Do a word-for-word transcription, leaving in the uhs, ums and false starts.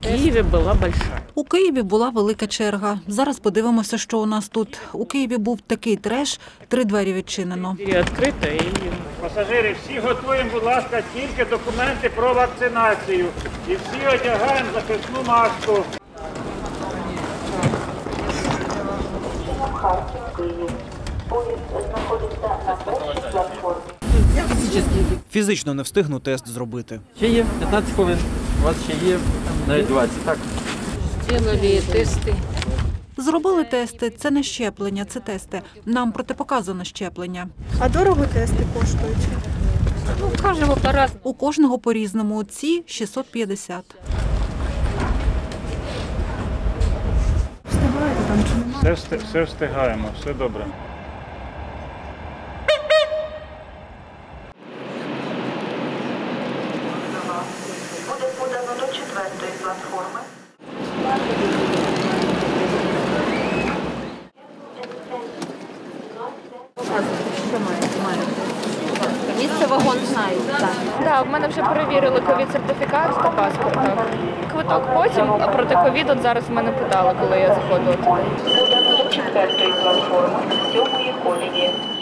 Киеве была большая. У Києві була велика черга. Зараз подивимося, що у нас тут. У Києві був такий треш, три двері відчинено. Двери открыты и Пасажири, всі готуємо, будь ласка, тільки документи про вакцинацію. І всі одягаємо захисну маску. Харків, Київ. Поїзд знаходиться на першій платформі. Фізично не встигну тест зробити. Ще є п'ятнадцять хвилин, у вас ще є навіть двадцять, так? сделали тесты. Зробили тести. Це не щеплення, це тести. Нам протипоказано щеплення. А дорого тести коштують? Ну, у каждого по-разному. У кожного по-різному. Ці – шістсот п'ятдесят. Встигаєте там чи немає? Все, вsti- все встигаємо, все добре. Буде подано до четвертої платформи. Місце вагон знають. Так. Так, в мене вже перевірили ковід-сертифікат та паспорт. Так. Квиток потім, а проти ковід от зараз в мене питали, коли я заходила туди. Подано до четвертої платформи сьомої колії.